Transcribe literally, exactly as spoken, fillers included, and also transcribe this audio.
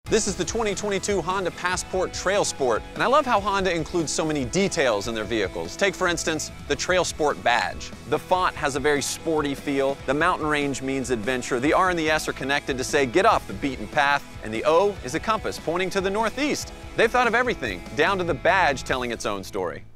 This is the twenty twenty-two Honda Passport TrailSport, and I love how Honda includes so many details in their vehicles. Take, for instance, the TrailSport badge. The font has a very sporty feel, the mountain range means adventure, the R and the S are connected to say get off the beaten path, and the O is a compass pointing to the northeast. They've thought of everything, down to the badge telling its own story.